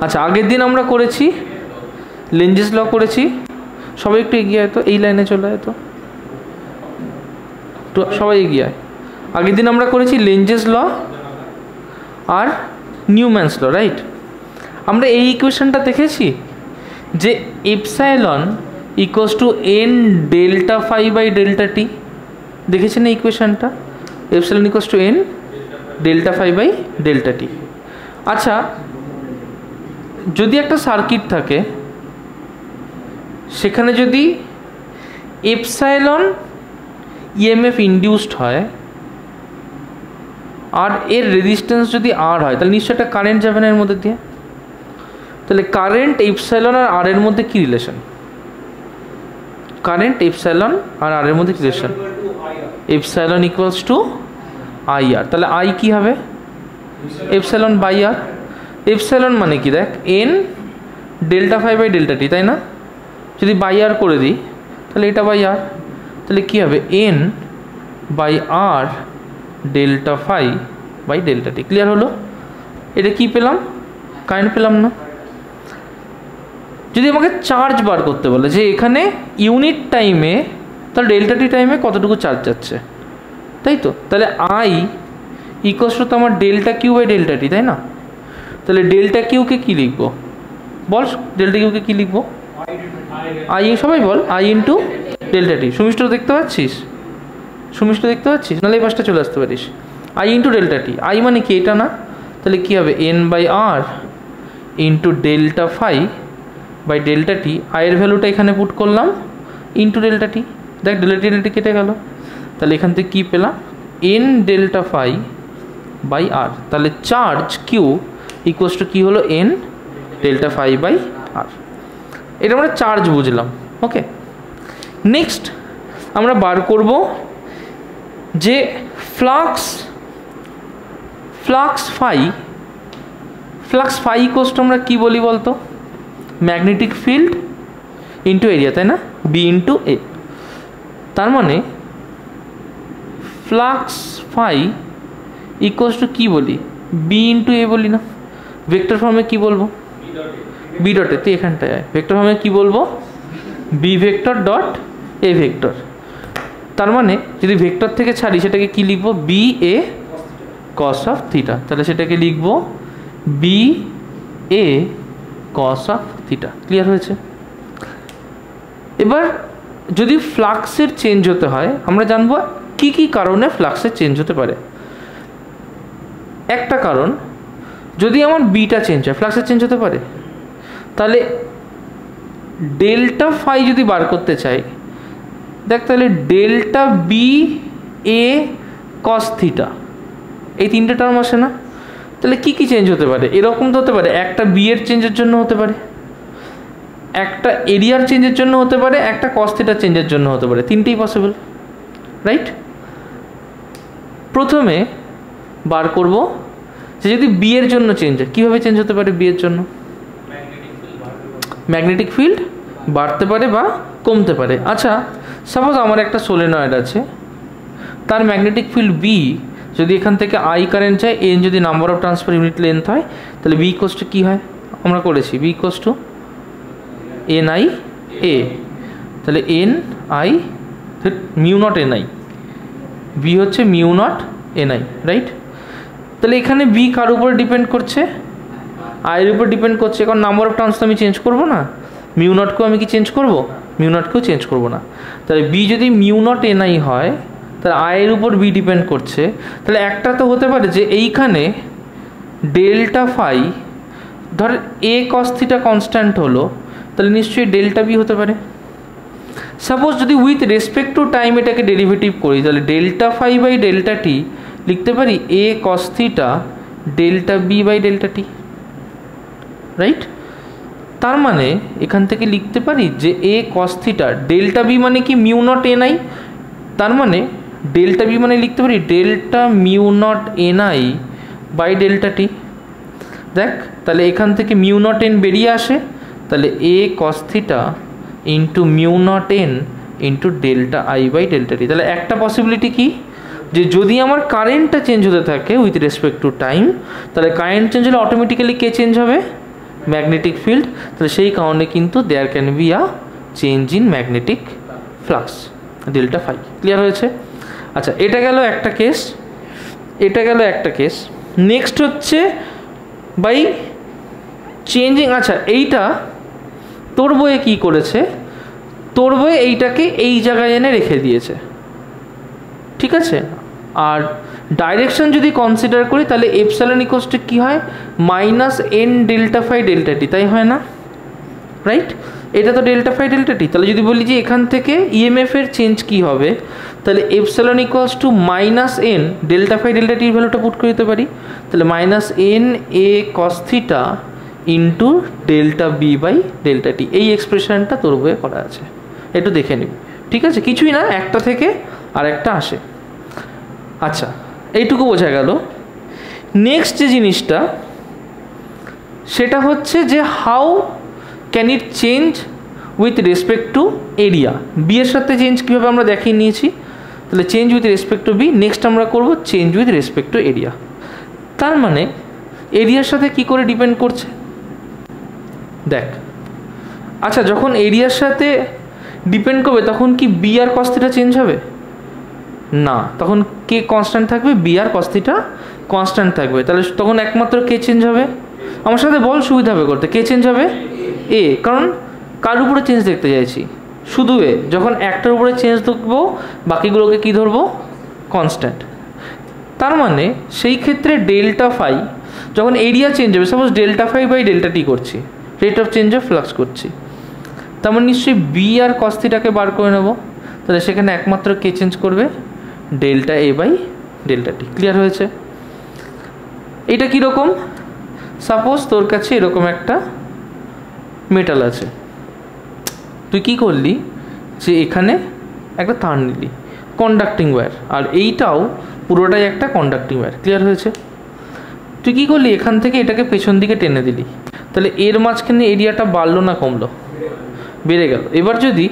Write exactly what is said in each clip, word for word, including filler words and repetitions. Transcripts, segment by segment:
আচ্ছা, আগের দিন আমরা করেছি লেঞ্জেস ল করেছি, সবাই একটু এগিয়ে আয় তো, এই লাইনে চলে আয় তো, তো সবাই এগিয়ে আয়। আগের দিন আমরা করেছি লেঞ্জেস ল আর নিউম্যানস ল, রাইট? আমরা এই ইকুয়েশনটা দেখেছি যে epsilon equals to N delta phi by delta T, দেখেছেন এই ইকুয়েশনটা? Epsilon equals to N delta phi by delta T. আচ্ছা, যদি একটা সার্কিট থাকে সেখানে যদি এপসাইলন ইএমএফ ইনডিউসড হয় আর এর রেজিস্ট্যান্স যদি আর হয়, তাহলে নিশ্চয়ই একটা কারেন্ট যাবে না এর মধ্যে দিয়ে। তাহলে কারেন্ট এপসাইলন আর আর এর মধ্যে কি রিলেশন? কারেন্ট এপসাইলন আর আর এর মধ্যে কি relation? Epsilon equals to I R. তাহলে আই কি হবে? Epsilon by R. এপসাইলন মানে কি দেখ, N delta phi by delta T, তাই না? যদি বাই আর করে দিই তাহলে এটা বাই আর, তাহলে কী হবে? N by R delta phi by delta T. Clear হলো? এটা কি পেলাম? কারেন্ট পেলাম না? যদি আমাকে চার্জ বার করতে বলে যে এখানে ইউনিট টাইমে, তাহলে ডেল্টা টি টাইমে কতটুকু চার্জ যাচ্ছে, তাই তো? তাহলে আই ইকুয়ালস টু তো আমার delta Q by delta T, তাই না? তাহলে ডেল্টা কিউকে কী লিখবো বল? ডেল্টা কিউকে কী লিখবো? আই, সবাই বল, আই ইন্টু ডেল্টা টি। সুমিষ্ট দেখতে পাচ্ছিস? সুমিষ্ট দেখতে পাচ্ছিস? নাহলে এই পাশটা চলে আসতে পারিস। I into delta T, I মানে কি এটা না? তাহলে কী হবে? N by R into delta phi by delta T. আয়ের ভ্যালুটা এখানে পুট করলাম ইন্টু ডেল্টা টি। দেখ ডেল্টা টি ডেল্টা কেটে গেল, তাহলে এখান থেকে কী পেলাম? N delta phi by R. তাহলে চার্জ কিউ ইকুয়ালস টু কী হলো? N delta phi by R. এটা আমরা চার্জ বুঝলাম। ওকে, নেক্সট আমরা বার করব যে flux flux phi flux phi equals to আমরা কী বলি বলতো? ম্যাগনেটিক ফিল্ড ইন্টু এরিয়া, তাই না? B into A. তার মানে ফ্লাক্স ফাই ইকুয়ালস টু কী বলি? বি ইন্টু এ বলি না? ভেক্টর ফর্মে কী বলবো? বি ডটে, তুই এখানটায় আয়। ভেক্টর ফর্মে কী বলবো? B vector dot A vector. তার মানে যদি ভেক্টর থেকে ছাড়ি সেটাকে কী লিখবো? B A cos of theta. তাহলে সেটাকে লিখবো B A cos of theta. Clear হয়েছে? এবার যদি ফ্লাক্সের চেঞ্জ হতে হয়, আমরা জানবো কি কি কারণে ফ্লাক্সের চেঞ্জ হতে পারে। একটা কারণ, যদি আমার বিটা চেঞ্জ হয়, ফ্লাক্সের চেঞ্জ হতে পারে। তাহলে ডেল্টা ফাই যদি বার করতে চাই, দেখ তাহলে delta B A cos theta, এই তিনটে টার্ম আসে না? তাহলে কি কি চেঞ্জ হতে পারে? এরকম তো হতে পারে, একটা বি এর চেঞ্জের জন্য হতে পারে, একটা এরিয়ার চেঞ্জের জন্য হতে পারে, একটা কস থিটার চেঞ্জের জন্য হতে পারে। তিনটেই পসিবল, রাইট? প্রথমে বার করব যে যদি বি এর জন্য চেঞ্জ হয়, কীভাবে চেঞ্জ হতে পারে বি এর জন্য? ম্যাগনেটিক ফিল্ড বাড়তে পারে বা কমতে পারে। আচ্ছা, সাপোজ আমার একটা সোলেনয়েড আছে, তার ম্যাগনেটিক ফিল্ড বি যদি এখান থেকে আই কারেন্ট যায়, এন যদি number of transfer unit length হয়, তাহলে বি ইকুয়ালস টু কী হয়? আমরা করেছি B equals to N I A. তাহলে N I mu naught N I, B হচ্ছে mu naught N I, right? তাহলে এখানে বি কার উপরে ডিপেন্ড করছে? আয়ের উপর ডিপেন্ড করছে, কারণ নাম্বার অফ টার্মস তো আমি চেঞ্জ করবো না। মিউ নটকেও আমি কি চেঞ্জ করবো? মিউ নটকেও চেঞ্জ করবো না। তাহলে বি যদি মিউ নট এন আই হয়, তাহলে আয়ের উপর বি ডিপেন্ড করছে। তাহলে একটা তো হতে পারে যে এইখানে ডেল্টা ফাই, ধর এ কস থিটা কনস্ট্যান্ট হলো, তাহলে নিশ্চয়ই ডেল্টা বি হতে পারে। সাপোজ যদি উইথ রেসপেক্ট টু টাইম এটাকে ডেরিভেটিভ করি, তাহলে delta phi by delta T লিখতে পারি A cos theta delta B by delta T, right? তার মানে এখান থেকে লিখতে পারি যে A cos theta delta B মানে কি? Mu naught N I. তার মানে ডেল্টা বি মানে লিখতে পারি delta mu naught N I by delta T. দেখ তাহলে এখান থেকে মিউ নট এন বেরিয়ে আসে, তাহলে A cos theta into mu naught N into delta I by delta T. তাহলে একটা পসিবিলিটি কি, যে যদি আমার কারেন্টটা চেঞ্জ হতে থাকে উইথ রেসপেক্ট টু টাইম, তাহলে কারেন্ট চেঞ্জ হলে অটোমেটিক্যালি কে চেঞ্জ হবে? ম্যাগনেটিক ফিল্ড, তাহলে সেই কারণে কিন্তু there can be a change in magnetic flux delta phi. Clear হয়েছে? আচ্ছা, এটা গেল একটা কেস, এটা গেল একটা কেস। নেক্সট হচ্ছে বাই চেঞ্জিং, আচ্ছা এইটা তোর বইয়ে কী করেছে, তোর বইয়ে এইটাকে এই জায়গায় এনে রেখে দিয়েছে, ঠিক আছে। আর ডাইরেকশন যদি কনসিডার করি তাহলে এপসাইলন ইকুয়ালস টু কী হয়, minus N delta phi delta T, তাই হয় না? রাইট, এটা তো ডেল্টা ফাই ডেল্টা টি। তাহলে যদি বলি যে এখান থেকে ইএমএফ এর চেঞ্জ কী হবে, তাহলে epsilon equals to minus N delta phi delta টির ভ্যালুটা পুট করে দিতে পারি। তাহলে minus N A cos theta into delta B by delta T, এই এক্সপ্রেশনটা তোর বইয়ে করা আছে, একটু দেখে নিবি, ঠিক আছে। কিছুই না, একটা থেকে আর একটা আসে। আচ্ছা, এইটুকু বোঝা গেল। নেক্সট যে জিনিসটা সেটা হচ্ছে যে how can it change with respect to area. B এর সাথে চেঞ্জ কীভাবে আমরা দেখিয়ে নিয়েছি, তাহলে change with respect to B. Next আমরা করব change with respect to area. তার মানে এরিয়ার সাথে কি করে ডিপেন্ড করছে দেখ। আচ্ছা, যখন এরিয়ার সাথে ডিপেন্ড করবে তখন কি বি আর কস থিটা চেঞ্জ হবে না, তখন কে কনস্ট্যান্ট থাকবে, বি আর কস থিটা কনস্ট্যান্ট থাকবে। তাহলে তখন একমাত্র কে চেঞ্জ হবে, আমার সাথে বল সুবিধা হবে করতে, কে চেঞ্জ হবে, এ। কারণ কার উপরে চেঞ্জ দেখতে চাইছি, শুধু এ। যখন একটার উপরে চেঞ্জ দেখবো বাকিগুলোকে কি ধরবো, কনস্ট্যান্ট। তার মানে সেই ক্ষেত্রে ডেল্টা ফাই যখন এরিয়া চেঞ্জ হবে, suppose delta phi by delta T করছি, rate of change of flux করছি, তার মানে নিশ্চয়ই বি আর কস থিটাকে বার করে নেব। তাহলে সেখানে একমাত্র কে চেঞ্জ করবে, delta A by delta T. Clear হয়েছে? এটা কীরকম, সাপোজ তোর কাছে এরকম একটা মেটাল আছে, তুই কি করলি যে এখানে একটা তার নিলি, কন্ডাক্টিং ওয়্যার, আর এইটাও পুরোটাই একটা কন্ডাক্টিং ওয়্যার। ক্লিয়ার হয়েছে? তুই কী করলি, এখান থেকে এটাকে পেছন দিকে টেনে দিলি, তাহলে এর মাঝখানে এরিয়াটা বাড়লো না কমলো, বেড়ে গেল। এবার যদি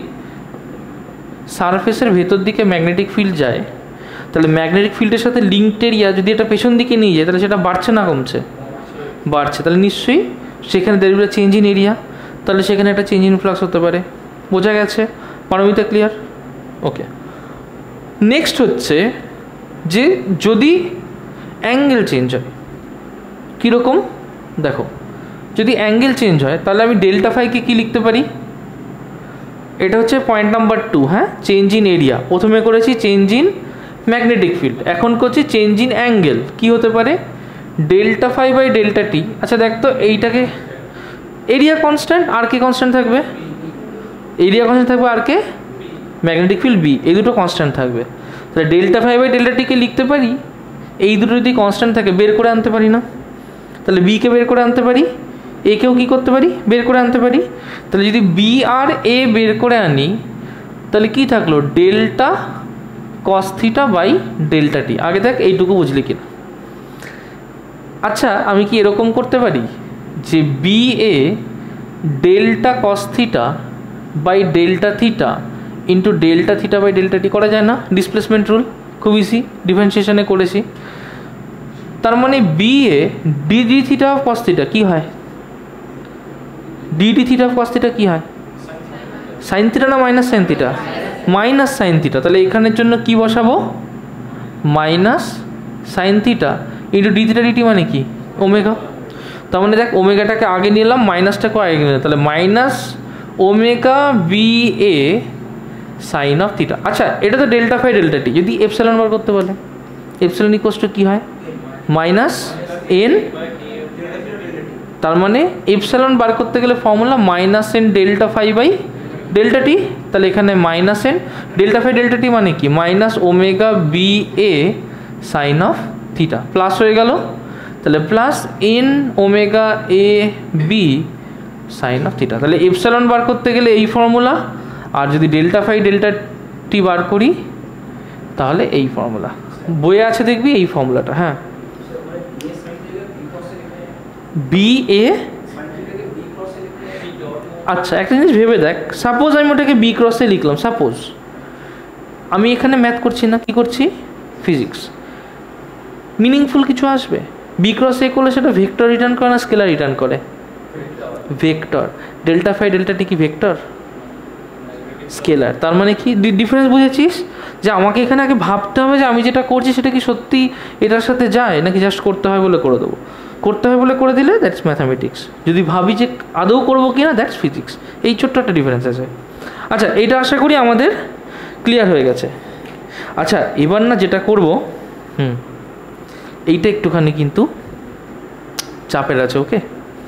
সারফেসের ভেতর দিকে ম্যাগনেটিক ফিল্ড যায়, তাহলে ম্যাগনেটিক ফিল্ডের সাথে লিঙ্কড এরিয়া যদি এটা পেছন দিকে নিয়ে যায়, তাহলে সেটা বাড়ছে না কমছে, বাড়ছে। তাহলে নিশ্চয়ই সেখানে there will be change in area, তাহলে সেখানে একটা চেঞ্জ ইন ফ্লাক্স হতে পারে। বোঝা গেছে? পারমিতা ক্লিয়ার? ওকে। নেক্সট হচ্ছে যে যদি অ্যাঙ্গেল চেঞ্জ হয়, কীরকম দেখো, যদি অ্যাঙ্গেল চেঞ্জ হয় তাহলে আমি ডেল্টা ফাইকে কী লিখতে পারি, এটা হচ্ছে পয়েন্ট নাম্বার টু। হ্যাঁ, চেঞ্জ ইন এরিয়া প্রথমে করেছি, চেঞ্জ ইন ম্যাগনেটিক ফিল্ড, এখন করছি চেঞ্জ ইন অ্যাঙ্গেল। কী হতে পারে, delta phi by delta T. আচ্ছা দেখ তো, এইটাকে এরিয়া কনস্ট্যান্ট, আর কে কনস্ট্যান্ট থাকবে, এরিয়া কনস্ট্যান্ট থাকবে, আর কে ম্যাগনেটিক ফিল্ড বি, এই দুটো কনস্ট্যান্ট থাকবে। তাহলে ডেল্টা ফাই বাই ডেল্টা টিকে লিখতে পারি, এই দুটো যদি কনস্ট্যান্ট থাকে বের করে আনতে পারি না, তাহলে বিকে বের করে আনতে পারি, একেও কী করতে পারি, বের করে আনতে পারি। তাহলে যদি বি আর এ বের করে আনি তাহলে কি থাকলো, delta cos theta by delta T. আগে দেখ এইটুকু বুঝলি কিনা। আচ্ছা, আমি কি এরকম করতে পারি যে B A delta cos theta by delta theta into delta theta by delta T, করা যায় না? ডিসপ্লেসমেন্ট রুল খুব ইজি, ডিফারেন্সিয়েশনে করেছি। তার মানে B A D D theta of cos theta কী হয়, D D theta of cos theta কী হয়, সাইন থিটা না minus sine theta, minus sine theta. তাহলে এখানের জন্য কি বসাবো, minus sine theta into D theta DT মানে কি, ওমেগা। তার মানে দেখ, ওমেগাটাকে আগে নিলাম, মাইনাসটাকে আগে নিলাম, তাহলে minus omega B A sine of theta. আচ্ছা, এটা তো ডেল্টা ফাই ডেল্টা টি, যদি এপসাইলন বার করতে বলে, এপসাইলন ইকুয়ালস টু কী হয়, মাইনাস এন। তার মানে এপসাইলন বার করতে গেলে formula minus N delta phi by delta T. তাহলে এখানে minus N delta phi delta T মানে কি, minus omega B A sine of theta, plus হয়ে গেল। তাহলে plus N omega A B sine of theta. তাহলে এপসাইলন বার করতে গেলে এই ফর্মুলা, আর যদি ডেল্টা ফাই ডেল্টা টি বার করি তাহলে এই ফর্মুলা বইয়ে আছে, দেখবি এই ফর্মুলাটা। হ্যাঁ, বি এ, আচ্ছা একটা জিনিস ভেবে দেখ, সাপোজ আমি ওটাকে বি ক্রসে লিখলাম, সাপোজ আমি এখানে ম্যাথ করছি না, কি করছি, ফিজিক্স, মিনিংফুল কিছু আসবে। বি ক্রস এ করলে সেটা ভেক্টর রিটার্ন করে না স্কেলার রিটার্ন করে, vector. Delta phi delta T কি ভেক্টর? স্কেলার। তার মানে কি ডিফারেন্স বুঝেছিস? যে আমাকে এখানে আগে ভাবতে হবে যে আমি যেটা করছি সেটা কি সত্যি এটার সাথে যায় নাকি জাস্ট করতে হয় বলে করে দেবো। করতে হয় বলে করে দিলে দ্যাটস ম্যাথামেটিক্স, যদি ভাবি যে আদৌ করবো কি না দ্যাটস ফিজিক্স। এই ছোট্ট একটা ডিফারেন্স আছে। আচ্ছা, এটা আশা করি আমাদের ক্লিয়ার হয়ে গেছে। আচ্ছা, এবার না যেটা করব, হুম এইটা একটুখানি কিন্তু চাপের আছে, ওকে?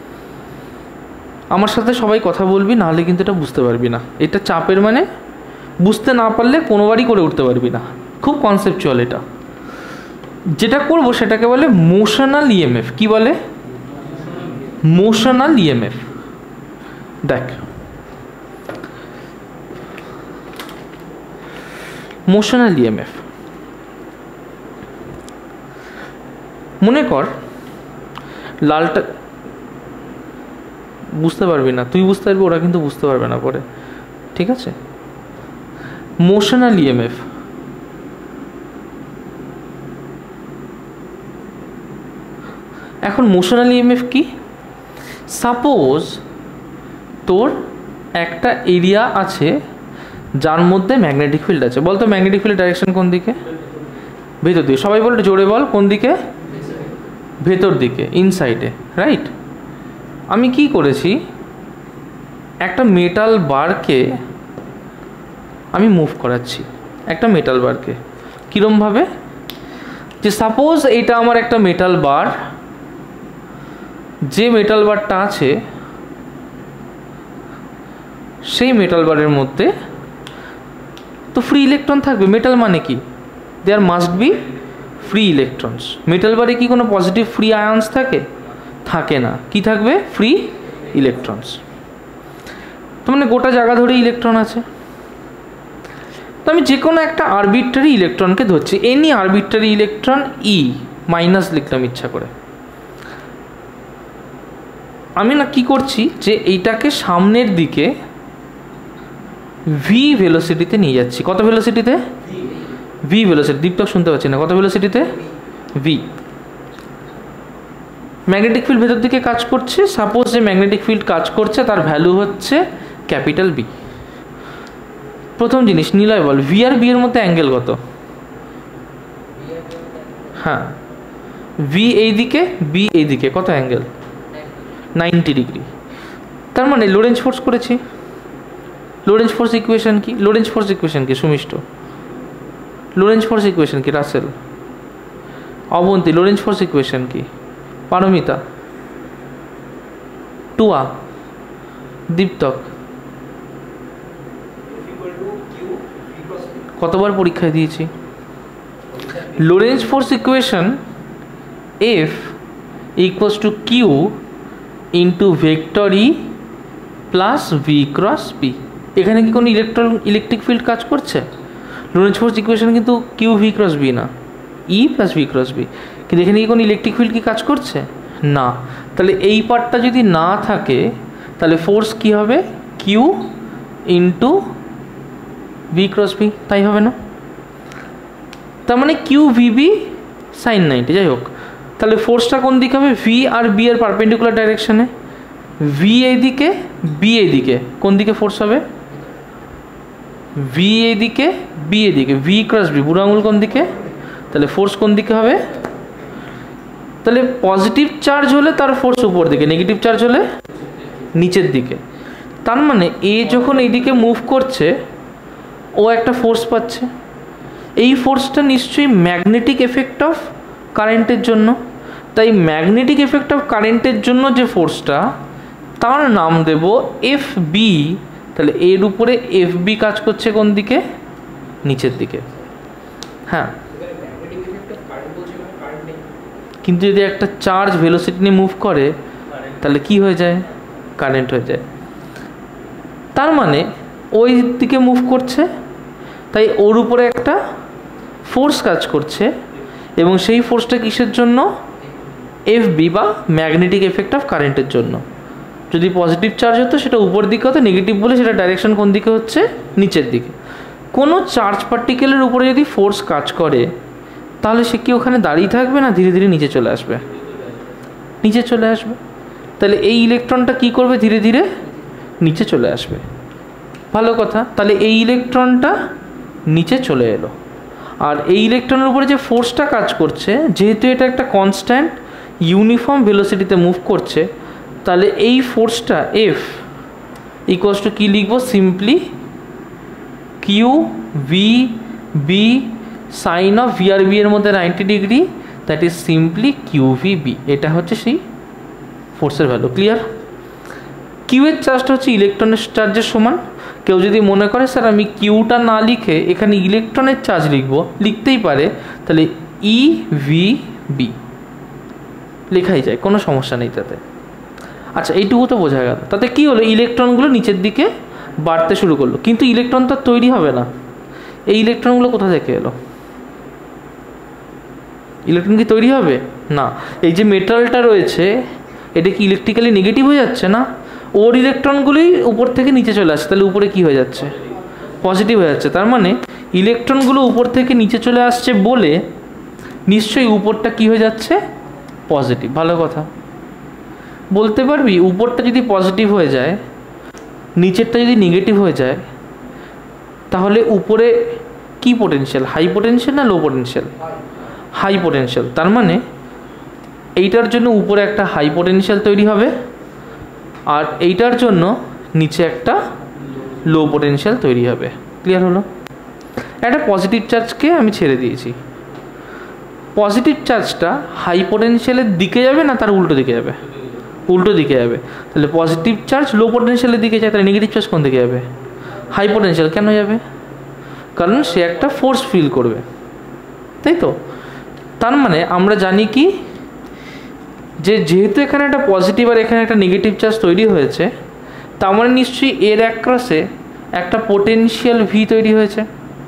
আমার সাথে সবাই কথা বলবি, নাহলে কিন্তু এটা বুঝতে পারবি না। এটা চাপের মানে বুঝতে না পারলে কোনোবারই করে উঠতে পারবি না, খুব কনসেপচুয়াল। এটা যেটা করব সেটাকে বলে মোশনাল ইএমএফ। কি বলে? Motional EMF. দেখ, মোশনাল ইএমএফ মনে কর লালটা, বুঝতে পারবি না, তুই বুঝতে পারবি, ওরা কিন্তু বুঝতে পারবে না পরে, ঠিক আছে? মোশনাল ইএমএফ এখন মোশনাল ইএমএফ কি? সাপোজ তোর একটা এরিয়া আছে যার মধ্যে ম্যাগনেটিক ফিল্ড আছে। বলতো ম্যাগনেটিক ফিল্ড ডাইরেকশন কোন দিকে? ভেতর দিকে। সবাই বল, জোরে বল, কোন দিকে? ভেতর দিকে, ইনসাইডে, রাইট? আমি কি করেছি, একটা মেটাল বারকে আমি মুভ করাচ্ছি, একটা মেটাল বারকে। কীরমভাবে? যে সাপোজ এটা আমার একটা মেটাল বার, যে মেটাল বারটা আছে সেই মেটাল বারের মধ্যে তো ফ্রি ইলেকট্রন থাকবে। মেটাল মানে কি? There must be free electrons. Metal বারে কি কোনো পজিটিভ ফ্রি আয়ন্স থাকে? থাকে না। কি থাকবে? Free electrons. তো মানে গোটা জায়গা ধরে ইলেকট্রন আছে। তো আমি যে কোনো একটা আরবিট্রারি ইলেকট্রনকে ধরছি, any arbitrary electron, E minus লিখলাম ইচ্ছা করে। আমি না কি করছি, যে এইটাকে সামনের দিকে ভি ভেলোসিটিতে নিয়ে যাচ্ছি। কত ভেলোসিটিতে? V velocity. দীপ্তক শুনতে পাচ্ছি না। কত ভেলোসিটিতে? ভি। ম্যাগনেটিক ফিল্ড ভেতর দিকে কাজ করছে। সাপোজ যে ম্যাগনেটিক ফিল্ড কাজ করছে তার ভ্যালু হচ্ছে ক্যাপিটাল বি। প্রথম জিনিস নিলয় বল, ভি আর বি এর মধ্যে অ্যাঙ্গেল কত? হ্যাঁ, ভি এই দিকে, বি এই দিকে, কত অ্যাঙ্গেল? Ninety degree. তার মানে লোরেন্জ ফোর্স করেছি। লোরেন্জ ফোর্স ইকুয়েশন কি? লোরেন্জ ফোর্স ইকুয়েশন কি? সুমিষ্ট। লোরেন্জ ফোর্স ইকুয়েশন কি? Rasel. Abanti, Lorentz force equation কি? পারমিতা, টুয়া, দীপ্তক। কতবার পরীক্ষায় দিয়েছি? Lorentz force equation F equals to Q into vector E plus V cross P. এখানে কি কোনো ইলেকট্রন ইলেকট্রিক ফিল্ড কাজ করছে? লোরেন্জ ফোর্স ইকুয়েশন কিন্তু কিউ ভি ক্রস বি না, E plus V cross B. কিন্তু এখানে কি কোনো ইলেকট্রিক ফিল্ড কি কাজ করছে? না। তাহলে এই পার্টটা যদি না থাকে তাহলে ফোর্স কি হবে? Q into V cross B, তাই হবে না? তার মানে কিউ ভিবি সাইন নাইনটি। যাই হোক, তাহলে ফোর্সটা কোন দিকে হবে? ভি আর বি এর পারপেন্ডিকুলার ডাইরেকশনে। ভি এইদিকে, বি এইদিকে, কোন দিকে ফোর্স হবে? ভি এইদিকে, বি এইদিকে, ভি ক্রস বি, বুড়ো আঙুল কোন দিকে? তাহলে ফোর্স কোন দিকে হবে? তাহলে পজিটিভ চার্জ হলে তার ফোর্স উপর দিকে, নেগেটিভ চার্জ হলে নিচের দিকে। তার মানে এ যখন এইদিকে মুভ করছে ও একটা ফোর্স পাচ্ছে। এই ফোর্সটা নিশ্চয়ই ম্যাগনেটিক এফেক্ট অফ কারেন্টের জন্য। তাই ম্যাগনেটিক এফেক্ট অফ কারেন্টের জন্য যে ফোর্সটা, তার নাম দেব এফ বি। তাহলে এর উপরে এফ বি কাজ করছে কোন দিকে? নিচের দিকে। হ্যাঁ, কিন্তু যদি একটা চার্জ ভেলোসিটি নিয়ে মুভ করে তাহলে কি হয়ে যায়? কারেন্ট হয়ে যায়। তার মানে ওই দিকে মুভ করছে, তাই ওর উপরে একটা ফোর্স কাজ করছে, এবং সেই ফোর্সটা কিসের জন্য? এফ বি বা ম্যাগনেটিক এফেক্ট অফ কারেন্টের জন্য। যদি পজিটিভ চার্জ হতো সেটা উপর দিকে হতো, নেগেটিভ বলে সেটা ডাইরেকশন কোন দিকে হচ্ছে? নিচের দিকে। কোনো চার্জ পার্টিকেলের উপরে যদি ফোর্স কাজ করে তাহলে সে কি ওখানে দাঁড়িয়ে থাকবে না ধীরে ধীরে নিচে চলে আসবে? নিচে চলে আসবে। তাহলে এই ইলেকট্রনটা কি করবে, ধীরে ধীরে নিচে চলে আসবে। ভালো কথা, তাহলে এই ইলেকট্রনটা নিচে চলে এলো। আর এই ইলেকট্রনের উপরে যে ফোর্সটা কাজ করছে, যেহেতু এটা একটা কনস্ট্যান্ট ইউনিফর্ম ভেলোসিটিতে মুভ করছে, তাহলে এই ফোর্সটা এফ ইকুয়ালস টু কী লিখবো, simply Q V B sine of V আর বি এর মধ্যে ninety degree, that is simply Q V B. এটা হচ্ছে সেই ফোর্সের ভ্যালু। ক্লিয়ার? কিউ এর চার্জটা হচ্ছে ইলেকট্রনের চার্জের সমান। কেউ যদি মনে করে স্যার আমি কিউটা না লিখে এখানে ইলেকট্রনের চার্জ লিখবো, লিখতেই পারে, তাহলে ই ভি বি লেখাই যায়, কোনো সমস্যা নেই তাতে। আচ্ছা, এইটুকু তো বোঝা গেল। তাতে কী হলো, ইলেকট্রনগুলো নিচের দিকে বাড়তে শুরু করলো, কিন্তু ইলেকট্রন তো তৈরি হবে না। এই ইলেকট্রনগুলো কোথা থেকে এলো? ইলেকট্রন কি তৈরি হবে না? এই যে মেটালটা রয়েছে এটা কি ইলেকট্রিক্যালি নেগেটিভ হয়ে যাচ্ছে না? ওর ইলেকট্রনগুলোই উপর থেকে নিচে চলে আসছে, তাহলে উপরে কি হয়ে যাচ্ছে, পজিটিভ হয়ে যাচ্ছে। তার মানে ইলেকট্রনগুলো উপর থেকে নিচে চলে আসছে বলে নিশ্চয়ই উপরটা কি হয়ে যাচ্ছে, পজিটিভ। ভালো কথা। বলতে পারবি উপরটা যদি পজিটিভ হয়ে যায়, নিচেরটা যদি নেগেটিভ হয়ে যায়, তাহলে উপরে কি পোটেনশিয়াল, হাই পোটেনশিয়াল না লো পোটেনশিয়াল? High potential. তার মানে এইটার জন্য উপরে একটা হাই পোটেনশিয়াল তৈরি হবে, আর এইটার জন্য নিচে একটা লো পোটেনশিয়াল তৈরি হবে। ক্লিয়ার হলো? একটা পজিটিভ চার্জকে আমি ছেড়ে দিয়েছি, পজিটিভ চার্জটা হাই পোটেনশিয়ালের দিকে যাবে না তার উল্টো দিকে যাবে? উল্টো দিকে যাবে। তাহলে পজিটিভ চার্জ লো পোটেনশিয়ালের দিকে যায়, তাহলে নেগেটিভ চার্জ কোন দিকে যাবে, হাই পোটেনশিয়াল। কেন যাবে? কারণ সে একটা ফোর্স ফিল করবে, তাই তো? তার মানে আমরা জানি কি, যে যেহেতু এখানে একটা পজিটিভ আর এখানে একটা নেগেটিভ চার্জ তৈরি হয়েছে, তার মানে নিশ্চয়ই এর অ্যাক্রসে একটা পোটেনশিয়াল ভি তৈরি হয়েছে,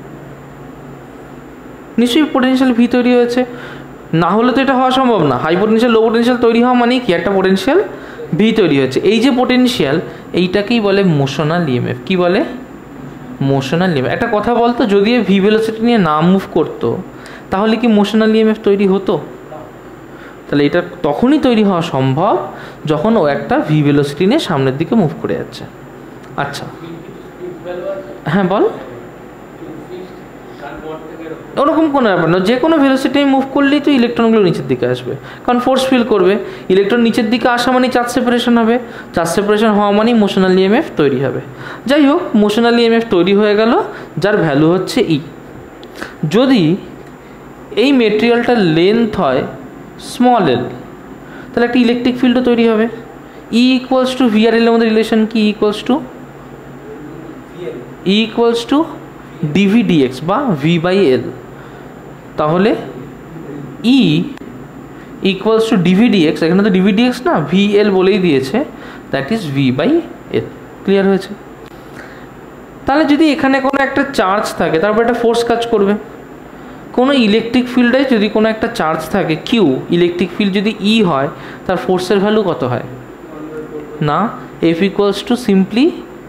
নিশ্চয়ই পোটেনশিয়াল ভি তৈরি হয়েছে। না হলে তো এটা হওয়া সম্ভব না। হাই পোটেনশিয়াল লো পোটেনশিয়াল তৈরি হওয়া মানে কি, একটা পোটেনশিয়াল ভি তৈরি হয়েছে। এই যে পোটেনশিয়াল, এইটাকেই বলে মোশনাল ইএমএফ। কি বলে? Motional EMF. একটা কথা বলতো, যদি ভি ভেলোসিটি নিয়ে না মুভ করতো তাহলে কি মোশনাল ইএমএফ তৈরি হতো? তাহলে এটা তখনই তৈরি হওয়া সম্ভব যখন ও একটা ভি ভেলোসিটি নিয়ে সামনের দিকে মুভ করে যাচ্ছে। আচ্ছা, হ্যাঁ বল। ওরকম কোনো ব্যাপার না, যে কোনো ভেলোসিটি মুভ করলেই তো ইলেকট্রনগুলো নিচের দিকে আসবে, কারণ ফোর্স ফিল করবে। ইলেকট্রন নিচের দিকে আসা মানে চার্জ সেপারেশন হবে, চার্জ সেপারেশন হওয়া মানেই মোশনাল ইএমএফ তৈরি হবে। যাই হোক, মোশনাল ইএমএফ তৈরি হয়ে গেল, যার ভ্যালু হচ্ছে ই। যদি এই মেটেরিয়ালটার লেন্থ হয় স্মল এল, তাহলে একটা ইলেকট্রিক ফিল্ডও তৈরি হবে। ই ইকুয়ালস টু ভি আর এল এর মধ্যে রিলেশন কি, equals to E equals to DV DX বা ভি বাই এল। তাহলে E equals to DV DX, এখানে তো ডিভি ডিএক্স না, ভি এল বলেই দিয়েছে, that is V by L. Clear হয়েছে? তাহলে যদি এখানে কোনো একটা চার্জ থাকে, তারপর একটা ফোর্স কাজ করবে। কোনো ইলেকট্রিক ফিল্ডে যদি কোনো একটা চার্জ থাকে কিউ, ইলেকট্রিক ফিল্ড যদি ই হয়, তার ফোর্সের ভ্যালু কত হয় না, F equals to simply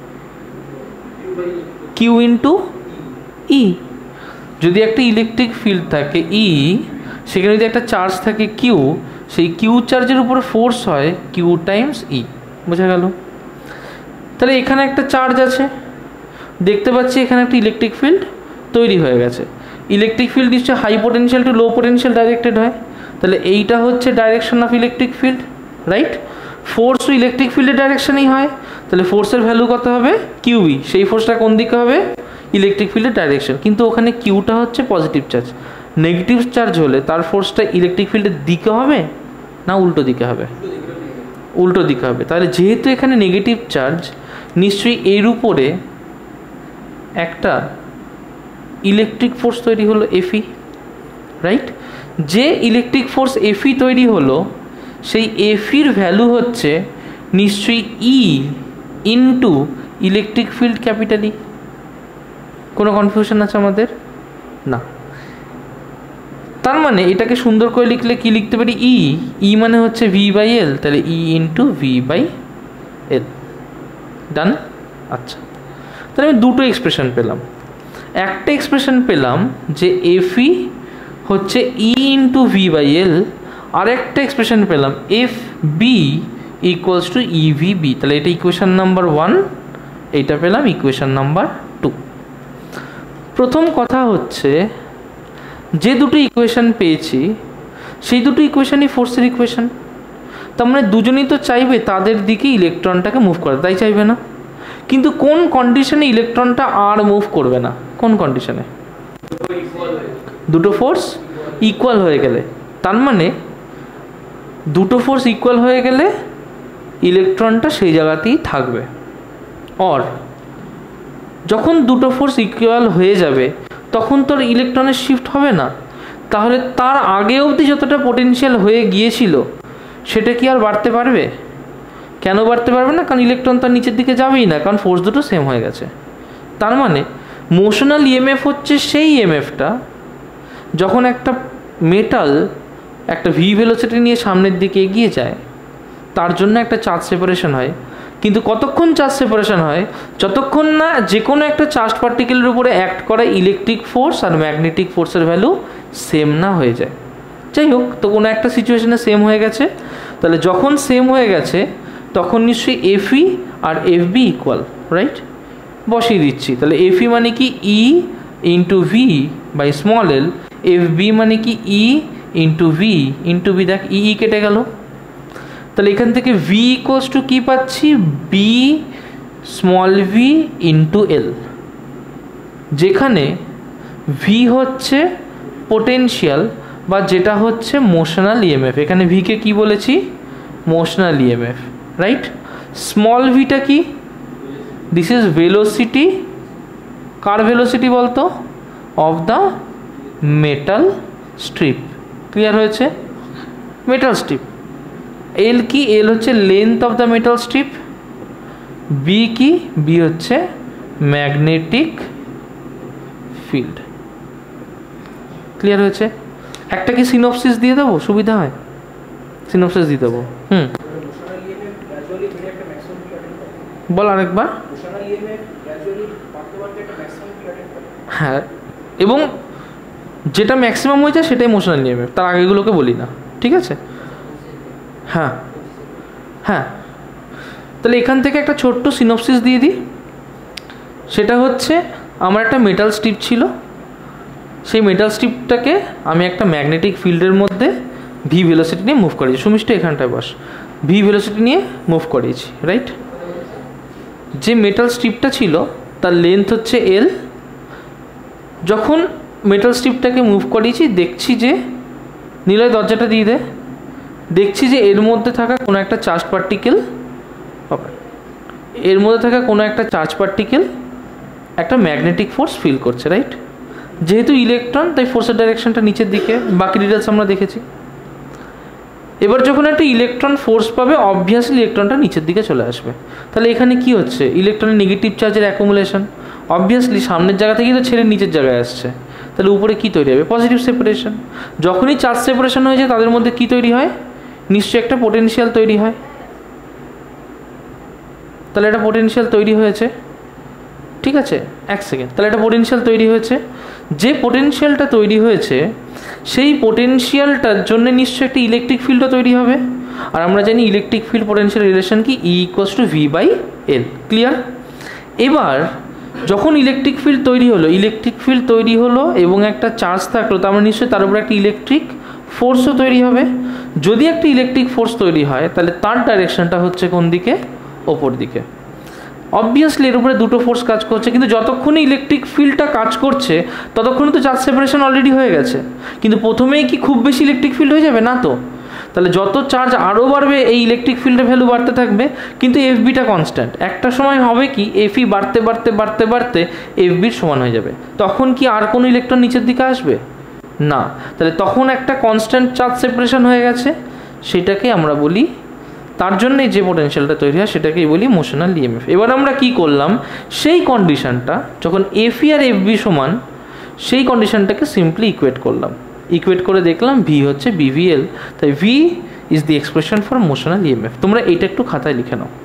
Q into E. যদি একটা ইলেকট্রিক ফিল্ড থাকে ই, সেখানে যদি একটা চার্জ থাকে কিউ, সেই কিউ চার্জের উপরে ফোর্স হয় কিউ টাইমস ই। বোঝা গেল? তাহলে এখানে একটা চার্জ আছে, দেখতে পাচ্ছি এখানে একটা ইলেকট্রিক ফিল্ড তৈরি হয়ে গেছে। ইলেকট্রিক ফিল্ড নিশ্চয়ই high potential to low potential directed হয়, তাহলে এইটা হচ্ছে direction of electric field, right? ফোর্সও ইলেকট্রিক ফিল্ডের ডাইরেকশনেই হয়, তাহলে ফোর্সের ভ্যালু কত হবে, কিউবি। সেই ফোর্সটা কোন দিকে হবে, ইলেকট্রিক ফিল্ডের ডাইরেকশন। কিন্তু ওখানে কিউটা হচ্ছে পজিটিভ চার্জ, নেগেটিভ চার্জ হলে তার ফোর্সটা ইলেকট্রিক ফিল্ডের দিকে হবে না উল্টো দিকে হবে, উল্টো দিকে হবে। তাহলে যেহেতু এখানে নেগেটিভ চার্জ, নিশ্চয়ই এর উপরে একটা ইলেকট্রিক ফোর্স তৈরি হলো এফই, রাইট? যে ইলেকট্রিক ফোর্স এফই তৈরি হলো, সেই এফির ভ্যালু হচ্ছে নিশ্চয়ই E into electric field capital E. কোনো কনফিউশন আছে আমাদের? না। তার মানে এটাকে সুন্দর করে লিখলে কি লিখতে পারি, ই ই মানে হচ্ছে ভি বাই এল, তাহলে E into V by L. Done? আচ্ছা, তাহলে আমি দুটো এক্সপ্রেশন পেলাম। একটা এক্সপ্রেশন পেলাম যে এফই হচ্ছে E into V by L, আর একটা এক্সপ্রেশন পেলাম F B equals to EVB. তাহলে এটা ইকুয়েশন নাম্বার ওয়ান, এইটা পেলাম ইকুয়েশন নাম্বার টু। প্রথম কথা হচ্ছে যে দুটো ইকুয়েশন পেয়েছি সেই দুটো ইকুয়েশনই ফোর্সের ইকুয়েশন, তার মানে দুজনেই তো চাইবে তাদের দিকে ইলেকট্রনটাকে মুভ করে, তাই চাইবে না? কিন্তু কোন কন্ডিশনে ইলেকট্রনটা আর মুভ করবে না? কোন কন্ডিশনে? দুটো ফোর্স ইকুয়াল হয়ে গেলে। তার মানে দুটো ফোর্স ইকুয়াল হয়ে গেলে ইলেকট্রনটা সেই জায়গাতেই থাকবে। অর যখন দুটো ফোর্স ইকুয়াল হয়ে যাবে তখন তো আর ইলেকট্রনের শিফট হবে না, তাহলে তার আগে অবধি যতটা পোটেনশিয়াল হয়ে গিয়েছিল সেটা কি আর বাড়তে পারবে? কেন বাড়তে পারবে না? কারণ ইলেকট্রন তার নিচের দিকে যাবেই না, কারণ ফোর্স দুটো সেম হয়ে গেছে। তার মানে মোশনাল ইএমএফ হচ্ছে সেই ইএমএফটা যখন একটা মেটাল একটা ভি ভেলোসিটি নিয়ে সামনের দিকে এগিয়ে যায়, তার জন্য একটা চার্জ সেপারেশন হয়। কিন্তু কতক্ষণ চার্জ সেপারেশন হয়? যতক্ষণ না যে কোনো একটা চার্জ পার্টিকেলের উপরে অ্যাক্ট করা ইলেকট্রিক ফোর্স আর ম্যাগনেটিক ফোর্সের ভ্যালু সেম না হয়ে যায়। যাই হোক, তো কোনো একটা সিচুয়েশনে সেম হয়ে গেছে, তাহলে যখন সেম হয়ে গেছে তখন নিশ্চয়ই এফই আর এফবি ইকুয়াল, রাইট? বসিয়ে দিচ্ছি। তাহলে এফই মানে কি E into V by small L, FB মানে কি E into V into V. দেখ ই ই কেটে গেল, তাহলে এখান থেকে ভি ইকুয়ালস টু কী পাচ্ছি? B small V into L, যেখানে ভি হচ্ছে পোটেনশিয়াল বা যেটা হচ্ছে মোশনাল ইএমএফ। এখানে ভিকে কি বলেছি? Motional EMF, right? স্মল ভিটা কি? This is velocity. কার ভেলোসিটি বলতো? Of the metal strip. Clear হয়েছে? Metal strip. এল কি? এল হচ্ছে length of the metal strip. B কি? বি হচ্ছে ম্যাগনেটিক ফিল্ড। ক্লিয়ার হয়েছে? একটা কি সিনপসিস দিয়ে দেবো? সুবিধা হয়, সিনপসিস দিয়ে দেবো। হুম, বল আরেকবার। হ্যাঁ, এবং যেটা ম্যাক্সিমাম হয়ে যায় সেটাই মোশনাল ইএমএফ, তার আগেগুলোকে বলি না, ঠিক আছে? হ্যাঁ হ্যাঁ, তাহলে এখান থেকে একটা ছোট্ট সিনপসিস দিয়ে দিই। সেটা হচ্ছে আমার একটা মেটাল স্ট্রিপ ছিল, সেই মেটাল স্ট্রিপটাকে আমি একটা ম্যাগনেটিক ফিল্ডের মধ্যে ভি ভেলোসিটি নিয়ে মুভ করিয়েছি। সুমিষ্ট এখানটায় বস, ভি ভেলোসিটি নিয়ে মুভ করিয়েছি, রাইট? যে মেটাল স্ট্রিপটা ছিল তার লেন্থ হচ্ছে এল। যখন মেটাল স্ট্রিপটাকে মুভ করিয়েছি দেখছি যে, নিলয় দরজাটা দিয়ে দে, দেখছি যে এর মধ্যে থাকা কোনো একটা চার্জ পার্টিকেল এর মধ্যে থাকা কোনো একটা চার্জ পার্টিকেল একটা ম্যাগনেটিক ফোর্স ফিল করছে, রাইট? যেহেতু ইলেকট্রন তাই ফোর্সের ডাইরেকশনটা নিচের দিকে, বাকি ডিটেলস আমরা দেখেছি। এবার যখন একটা ইলেকট্রন ফোর্স পাবে অবভিয়াসলি ইলেকট্রনটা নিচের দিকে চলে আসবে। তাহলে এখানে কি হচ্ছে? ইলেকট্রনের নেগেটিভ চার্জের অ্যাকুমুলেশন। অবভিয়াসলি সামনের জায়গা থেকেই তো ছেড়ে নিচের জায়গায় আসছে, তাহলে উপরে কি তৈরি হবে? Positive separation. যখনই চার্জ সেপারেশন হয়ে যায় তাদের মধ্যে কি তৈরি হয়? নিশ্চয়ই একটা পোটেনশিয়াল তৈরি হয়। তাহলে একটা পোটেনশিয়াল তৈরি হয়েছে, ঠিক আছে? এক সেকেন্ড, তাহলে একটা পোটেনশিয়াল তৈরি হয়েছে। যে পোটেনশিয়ালটা তৈরি হয়েছে সেই পোটেনশিয়ালটার জন্য নিশ্চয়ই একটা ইলেকট্রিক ফিল্ডও তৈরি হবে। আর আমরা জানি ইলেকট্রিক ফিল্ড পোটেনশিয়াল রিলেশন কি? E equals to V by L. Clear? এবার যখন ইলেকট্রিক ফিল্ড তৈরি হলো, ইলেকট্রিক ফিল্ড তৈরি হলো এবং একটা চার্জ থাকলো, তার মানে নিশ্চয়ই তার উপরে একটা ইলেকট্রিক ফোর্সও তৈরি হবে। যদি একটা ইলেকট্রিক ফোর্স তৈরি হয় তাহলে তার ডাইরেকশনটা হচ্ছে কোন দিকে? ওপর দিকে। অবভিয়াসলি এর উপরে দুটো ফোর্স কাজ করছে, কিন্তু যতক্ষণই ইলেকট্রিক ফিল্ডটা কাজ করছে ততক্ষণই তো চার্জ সেপারেশন অলরেডি হয়ে গেছে। কিন্তু প্রথমেই কি খুব বেশি ইলেকট্রিক ফিল্ড হয়ে যাবে? না তো। তাহলে যত চার্জ আরও বাড়বে এই ইলেকট্রিক ফিল্ডের ভ্যালু বাড়তে থাকবে, কিন্তু এফবিটা কনস্ট্যান্ট। একটা সময় হবে কি এফই বাড়তে বাড়তে বাড়তে বাড়তে এফবির সমান হয়ে যাবে। তখন কি আর কোনো ইলেকট্রন নিচের দিকে আসবে? না। তাহলে তখন একটা কনস্ট্যান্ট চার্জ সেপারেশন হয়ে গেছে, সেটাকে আমরা বলি, তার জন্যই যে পোটেনশিয়ালটা তৈরি হয় সেটাকেই বলি মোশনাল ইএমএফ। এবার আমরা কি করলাম? সেই কন্ডিশনটা যখন এফই আর এফবি সমান, সেই কন্ডিশনটাকে সিম্পলি ইকুয়েট করলাম। ইকুয়েট করে দেখলাম ভি হচ্ছে বিভিএল, তাই V is the expression for motional EMF. তোমরা এটা একটু খাতায় লিখে নাও।